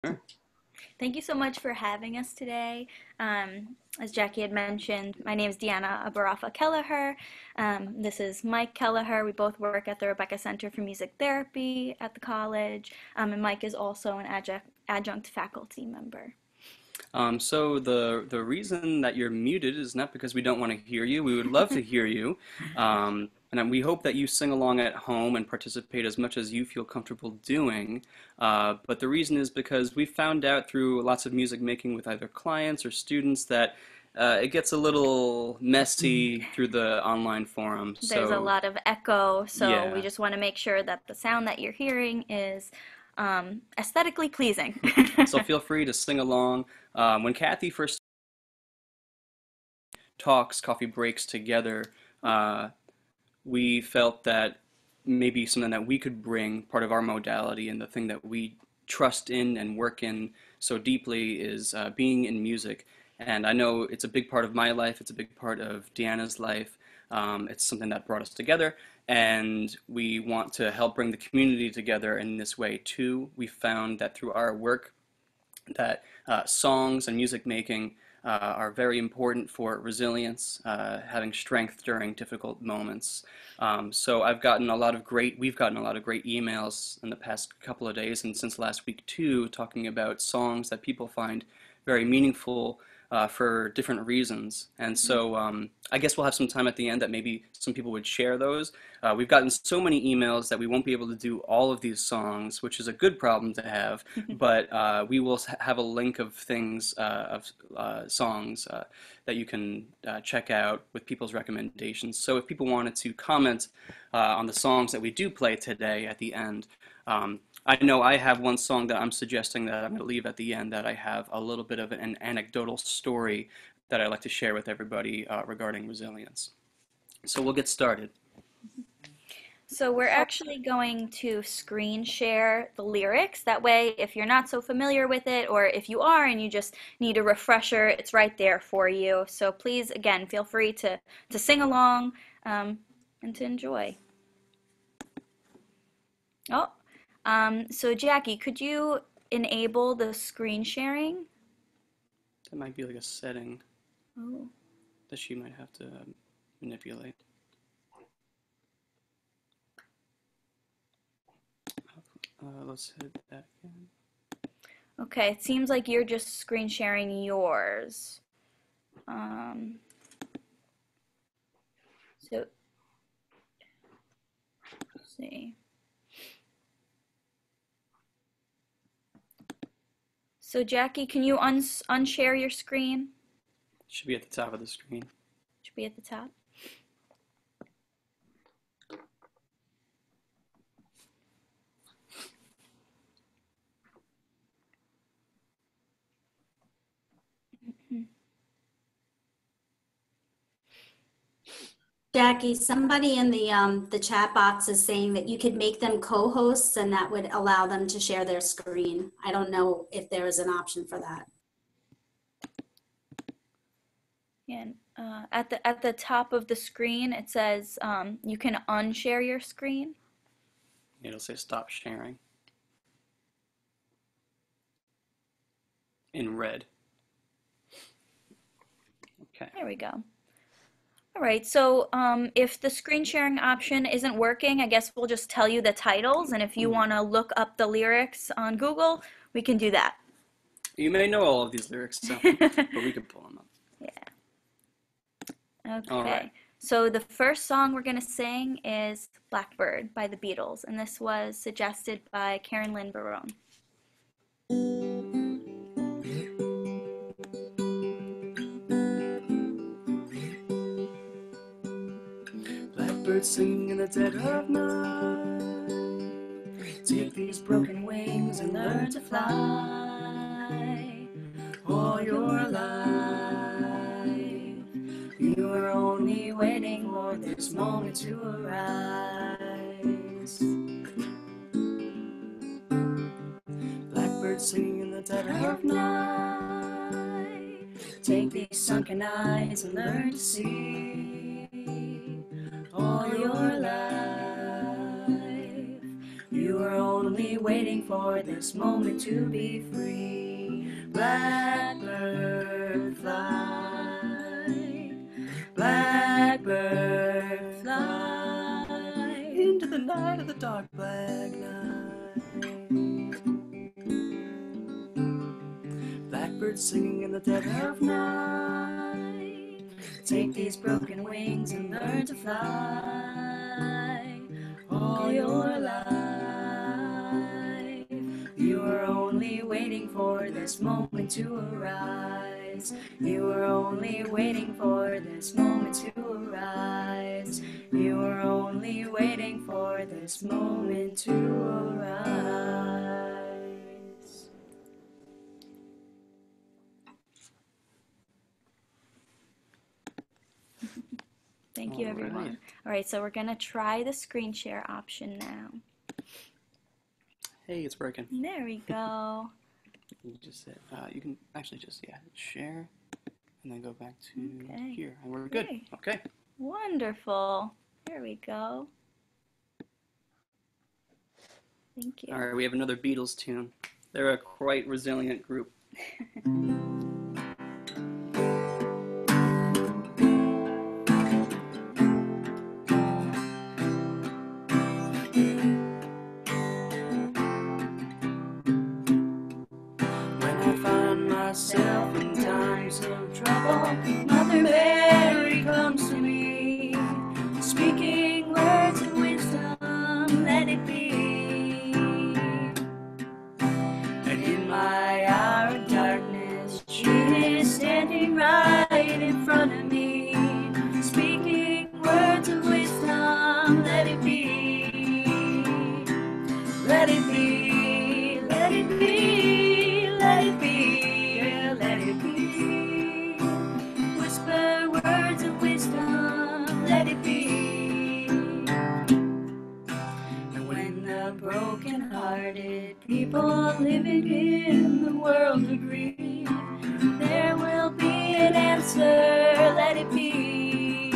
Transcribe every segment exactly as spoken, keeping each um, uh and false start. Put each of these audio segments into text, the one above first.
Sure. Thank you so much for having us today. Um, as Jackie had mentioned, my name is Deanna Abourafeh Kelliher. Um, this is Mike Kelliher. We both work at the Rebecca Center for Music Therapy at the college, um, and Mike is also an adjunct, adjunct faculty member. Um, so the the reason that you're muted is not because we don't want to hear you. We would love to hear you, um, and we hope that you sing along at home and participate as much as you feel comfortable doing. Uh, but the reason is because we found out through lots of music making with either clients or students that uh, it gets a little messy through the online forums. There's a So lot of echo, so we yeah. just want to make sure that the sound that you're hearing is um, aesthetically pleasing. So feel free to sing along. Um, when Kathy first talks, coffee breaks together, uh, we felt that maybe something that we could bring, part of our modality and the thing that we trust in and work in so deeply is uh, being in music. And I know it's a big part of my life, it's a big part of Deanna's life. Um, it's something that brought us together, and we want to help bring the community together in this way too. We found that through our work, that uh, songs and music making uh, are very important for resilience, uh, having strength during difficult moments. Um, so I've gotten a lot of great, we've gotten a lot of great emails in the past couple of days and since last week too, talking about songs that people find very meaningful uh, for different reasons. And so um, I guess we'll have some time at the end that maybe some people would share those. Uh, we've gotten so many emails that we won't be able to do all of these songs, which is a good problem to have, but uh, we will have a link of things, uh, of uh, songs uh, that you can uh, check out with people's recommendations. So if people wanted to comment uh, on the songs that we do play today at the end, um, I know I have one song that I'm suggesting that I'm going to leave at the end that I have a little bit of an anecdotal story that I like to share with everybody uh, regarding resilience. So we'll get started. So we're actually going to screen share the lyrics. That way, if you're not so familiar with it, or if you are and you just need a refresher, it's right there for you. So please, again, feel free to, to sing along um, and to enjoy. Oh, um, so Jackie, could you enable the screen sharing? That might be like a setting Oh. that she might have to um, manipulate. Uh, let's hit that again. Okay, it seems like you're just screen sharing yours. Um, so, let's see. So Jackie, can you un unshare your screen? Should be at the top of the screen. Should be at the top. Jackie, somebody in the um, the chat box is saying that you could make them co-hosts and that would allow them to share their screen. I don't know if there is an option for that. And uh, at the at the top of the screen, it says um, you can unshare your screen. It'll say stop sharing in red. Okay. There we go. All right, so um, if the screen sharing option isn't working, I guess we'll just tell you the titles, and if you Mhm. want to look up the lyrics on Google, we can do that. You may know all of these lyrics, so but we can pull them up. Yeah. All right. Okay. So the first song we're going to sing is Blackbird by the Beatles, and this was suggested by Karen Lynn Barone. Blackbird singing in the dead of night. Take these broken wings and learn to fly. All your life, you are only waiting for this moment to arise. Blackbird singing in the dead of night. Take these sunken eyes and learn to see. All your life, you are only waiting for this moment to be free. Blackbird fly, blackbird fly Into the night of the dark black night. Blackbirds singing in the dead of night. Take these broken wings and learn to fly all your life. You are only waiting for this moment to arise. You are only waiting for this moment to arise. You are only waiting for this moment to arise. Thank you, All everyone. right. All right, so we're going to try the screen share option now. Hey, it's working. There we go. You just said, uh, you can actually just, yeah, share and then go back to Okay. here. And we're good. Great. Okay. Wonderful. There we go. Thank you. All right, we have another Beatles tune. They're a quite resilient group. When I find myself in times of trouble, Mother Mary comes to me, Speaking words of wisdom, let it be. and in my Hour of darkness, she is standing right in front of me. Speaking words of wisdom, let it be. Let it be, let it be, let it be, yeah, let it be. Whisper words of wisdom, let it be. And when the broken-hearted people living in the world agree, there will be an answer, let it be.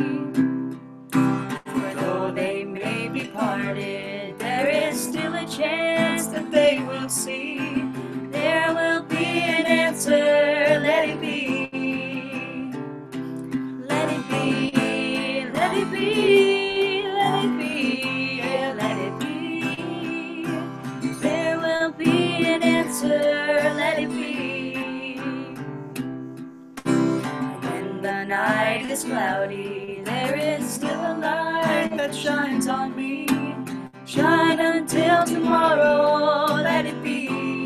For though they may be parted, there is still a chance that they will see. There will be an answer, let it be. Let it be, let it be, let it be, yeah, let it be. There will be an answer, let it be. When the night is cloudy, there is still a light that shines on me. Shine until tomorrow, let it be.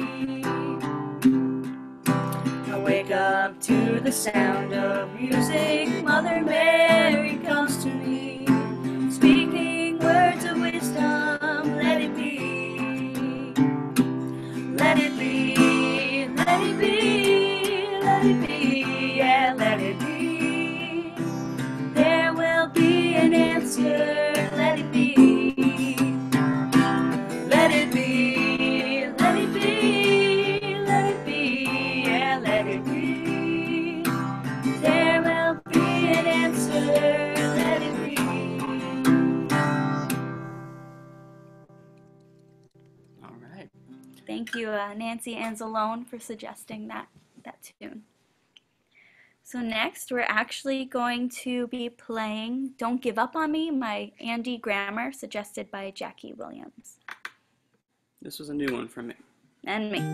I wake up to the sound of music. Mother Mary comes to me, speaking words of wisdom, let it be. Let it be, let it be, let it be, yeah, let it be. There will be an answer, let it be. Let it be, let it be, let it be, yeah, let it be. There will be an answer, let it be. All right. Thank you, uh, Nancy Anzalone, for suggesting that, that tune. So next, we're actually going to be playing Don't Give Up on Me, my Andy Grammer, suggested by Jackie Williams. This was a new one for me. And me.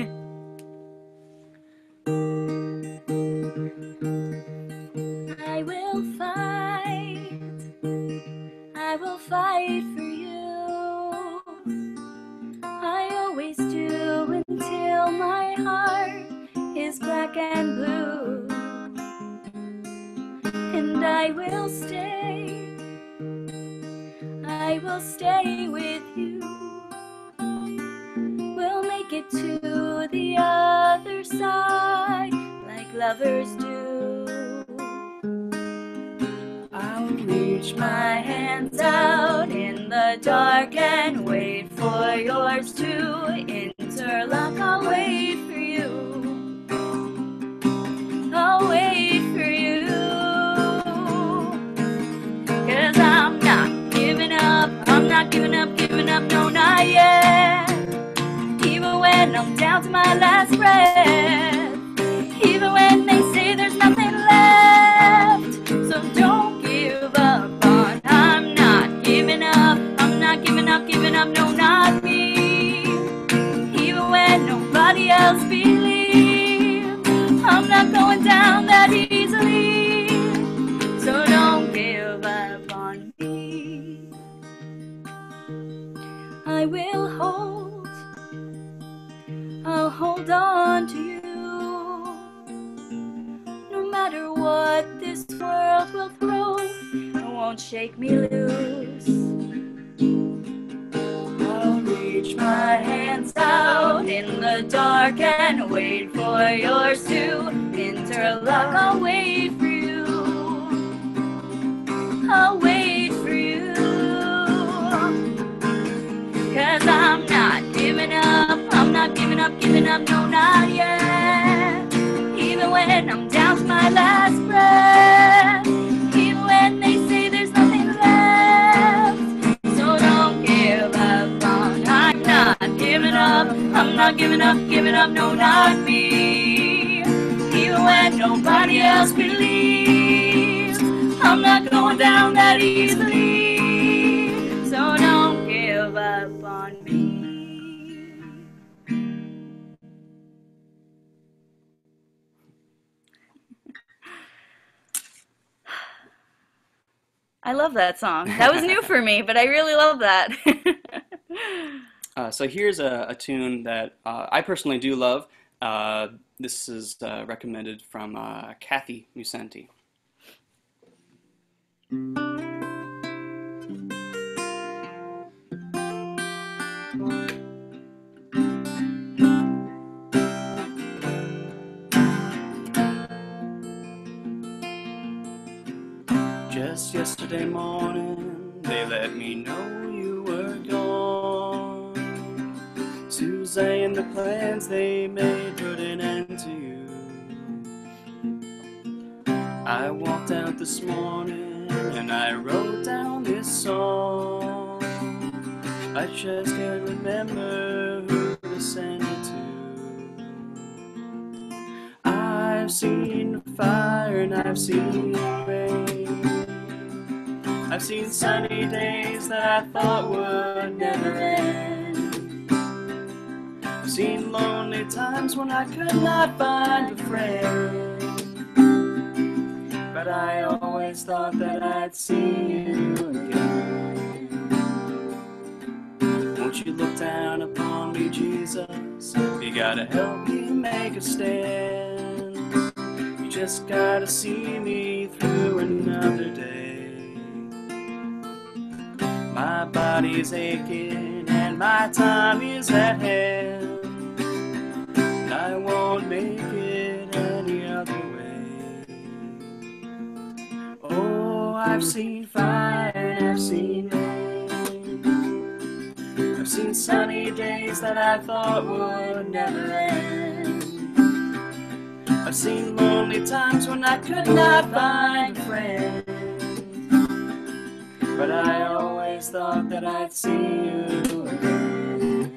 I will fight, I will fight for you. I always do until my heart is black and blue. And I will stay, I will stay with you. We'll make it to the other side like lovers do. I'll reach my hands out in the dark and wait for yours to interlock. I'll wait for you, I'll wait for you. 'Cause I'm not giving up, I'm not giving up, giving up, no, not yet. my last breath, even when they say there's nothing left. So don't give up on, I'm not giving up, I'm not giving up, giving up, no, not me. Even when nobody else believes, I'm not going down that easily. So don't give up on me. I will hold, I'll hold on to you, no matter what this world will throw, it won't shake me loose. I'll reach my hands out in the dark and wait for yours to interlock. I'll wait for you, I'll wait for you, 'cause I'm not giving up, I'm not giving up, giving up, no, not yet. Even when I'm down to my last breath, even when they say there's nothing left. So don't give up on, I'm not giving up, I'm not giving up, giving up, no, not me. Even when nobody else believes, I'm not going down that easily. So don't give up on me. I love that song. That was new for me, but I really love that. Uh, so here's a, a tune that uh, I personally do love. Uh, this is uh, recommended from uh, Kathy Musenti. Just yesterday morning, they let me know you were gone. Tuesday and the plans they made put an end to you. I walked out this morning and I wrote down this song. I just can't remember who to send it to. I've seen fire and I've seen rain. I've seen sunny days that I thought would never end. I've seen lonely times when I could not find a friend. But I always thought that I'd see you again. Won't you look down upon me, Jesus? You gotta help me make a stand. You just gotta see me through another day. My body's aching and my time is at hand, and I won't make it any other way. Oh, I've seen fire and I've seen rain. I've seen sunny days that I thought would never end. I've seen lonely times when I could not find a friend. But I always thought that I'd see you again.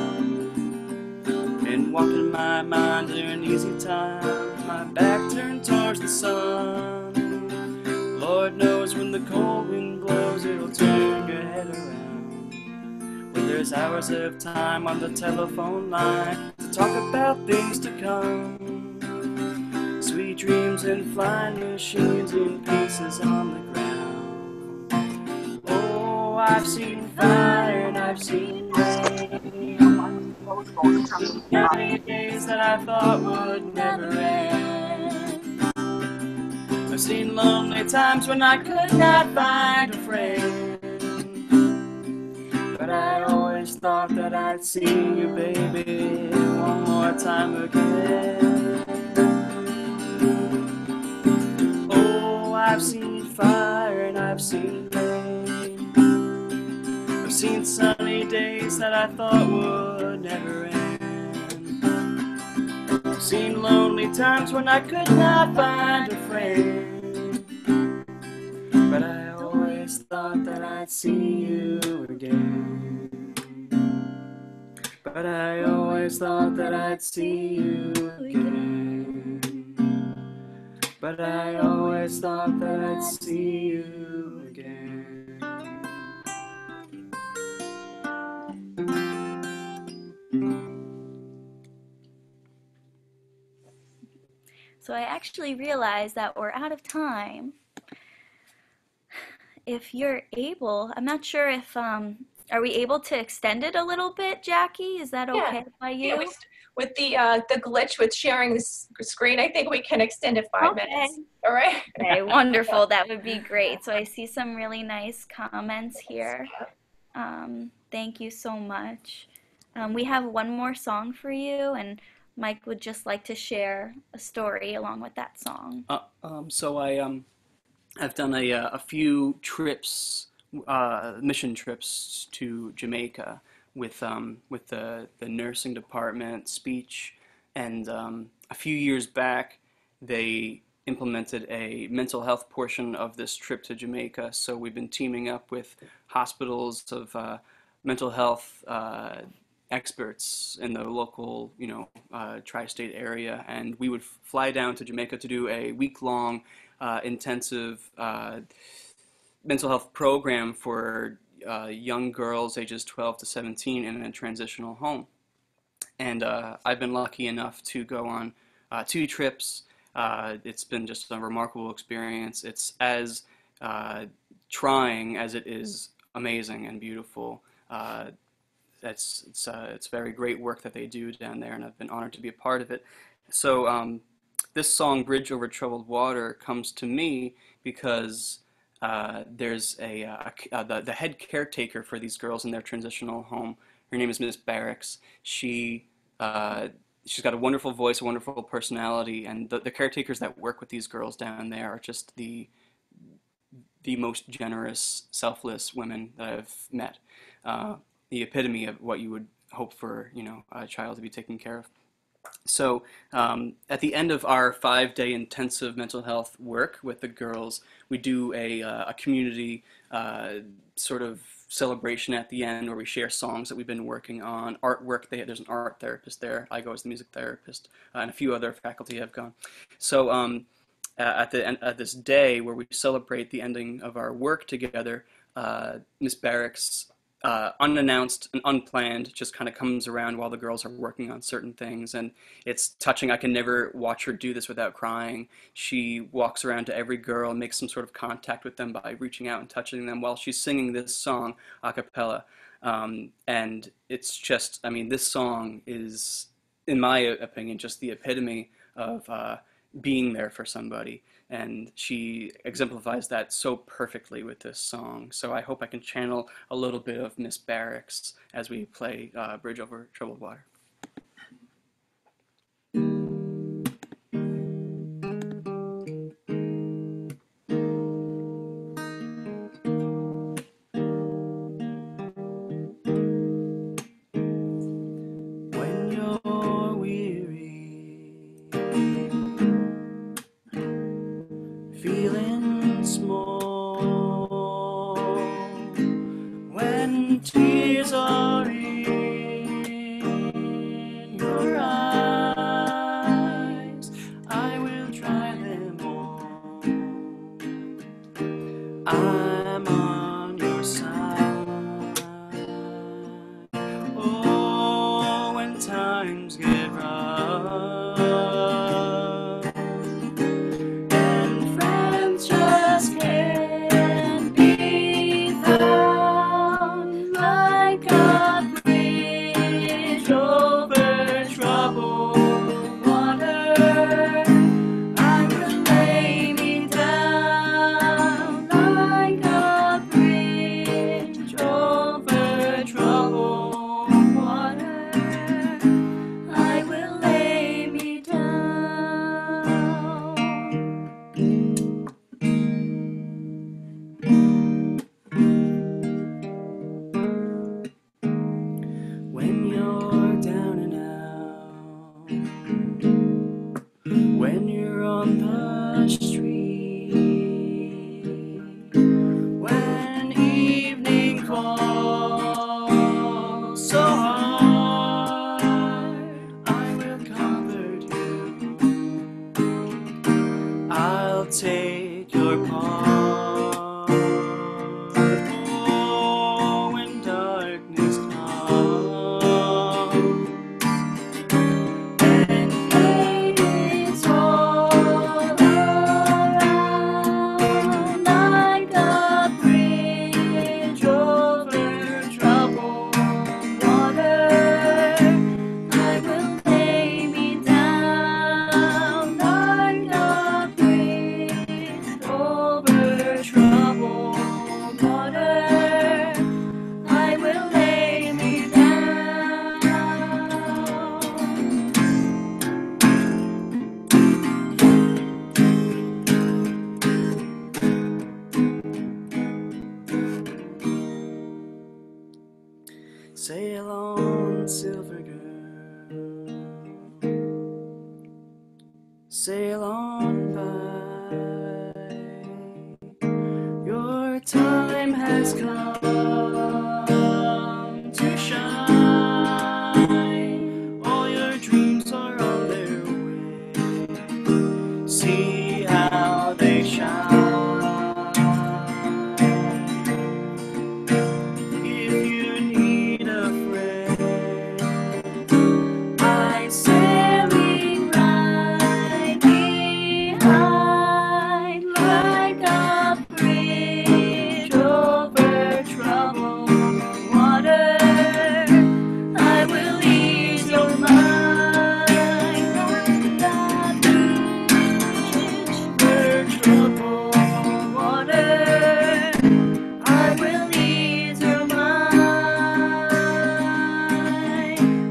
Been walking my mind during easy times, my back turned towards the sun. Lord knows when the cold wind blows, it'll turn your head around. When there's hours of time on the telephone line to talk about things to come. Sweet dreams and flying machines in pieces on the ground. I've seen fire and I've seen rain. Many days that I thought would never end. I've seen lonely times when I could not find a friend. But I always thought that I'd see you, baby, one more time again. Oh, I've seen fire and I've seen rain. I've seen sunny days that I thought would never end. I've seen lonely times when I could not find a friend. But I always thought that I'd see you again. But but I always thought that I'd see you again. But I always thought that I'd see you again. So I actually realized that we're out of time. If you're able, I'm not sure if, um, are we able to extend it a little bit, Jackie? Is that Yeah. okay by you? Yeah, with, with the uh, the glitch with sharing the screen, I think we can extend it five Okay. minutes. All right. Okay, wonderful. That would be great. So I see some really nice comments here. Um, thank you so much. Um, we have one more song for you, and Mike would just like to share a story along with that song. Uh, um, so I um, I've done a uh, a few trips, uh, mission trips to Jamaica with um, with the the nursing department, speech, and um, a few years back they implemented a mental health portion of this trip to Jamaica. So we've been teaming up with hospitals of uh, mental health uh, experts in the local, you know, uh, tri-state area, and we would fly down to Jamaica to do a week-long uh, intensive uh, mental health program for uh, young girls ages twelve to seventeen in a transitional home. And uh, I've been lucky enough to go on uh, two trips. Uh, it's been just a remarkable experience. It's as uh, trying as it is amazing and beautiful. Uh, that's it's uh, it's very great work that they do down there, and I've been honored to be a part of it. So um, this song, "Bridge Over Troubled Water," comes to me because uh, there's a, uh, a the, the head caretaker for these girls in their transitional home. Her name is Miss Barracks. She uh, she's got a wonderful voice, a wonderful personality, and the, the caretakers that work with these girls down there are just the the most generous, selfless women that I've met. Uh, the epitome of what you would hope for, you know, a child to be taken care of. So um, at the end of our five-day intensive mental health work with the girls, we do a, uh, a community uh, sort of celebration at the end where we share songs that we've been working on, artwork. They, there's an art therapist there. I go as the music therapist, uh, and a few other faculty have gone. So um, at the end at this day where we celebrate the ending of our work together, uh, Miss Barracks, uh, unannounced and unplanned, just kind of comes around while the girls are working on certain things, and it's touching. I can never watch her do this without crying. She walks around to every girl and makes some sort of contact with them by reaching out and touching them while she's singing this song a cappella. Um, and it's just, I mean, this song is, in my opinion, just the epitome of uh, being there for somebody, and she exemplifies that so perfectly with this song. So I hope I can channel a little bit of Miss Barracks as we play uh, Bridge Over Troubled Water. When you're weary, feeling small, when tears are in sail on by. Your time has come to shine. All your dreams are on their way. See how they shine. If you need a friend, I'm sailing right behind, like a bridge over troubled water. I will ease your mind, like a bridge over troubled water. I will ease your mind.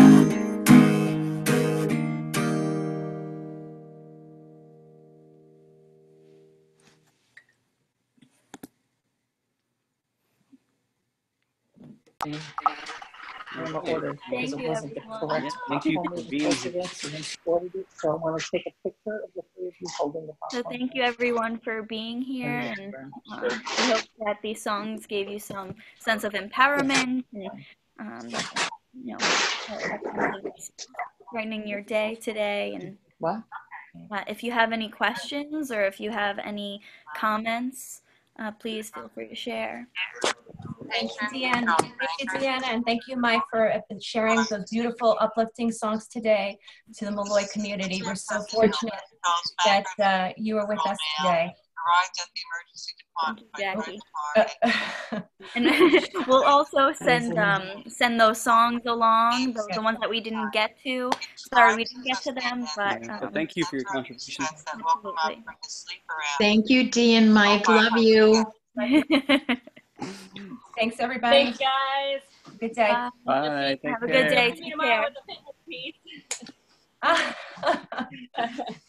On the order because Thank it you, wasn't the everyone. correct Yeah, thank you platform for we were being supposed to here. get, so then she ordered it. So I want to take a picture of the three of you holding the So popcorn. thank you everyone for being here, And and then- um, we hope that these songs gave you some sense of empowerment and um, you know, a sense of brightening your day today. And What? uh, if you have any questions or if you have any comments, uh, please feel free to share. Thank you, Deanna. Thank you, Deanna, and thank you, Mike, for uh, sharing those beautiful, uplifting songs today to the Molloy community. We're so fortunate that uh, you are with us today. Thank you, Jackie. Uh, And we'll also send um send those songs along, the, the ones that we didn't get to. Sorry, we didn't get to them, but Yeah, but um, thank you for your contribution. absolutely. Thank you, Dee and Mike. Love you. Thanks, everybody. Thanks, guys. Good day. Bye. Bye. Take Have a care. good day. See you Take tomorrow care. with the fitness piece.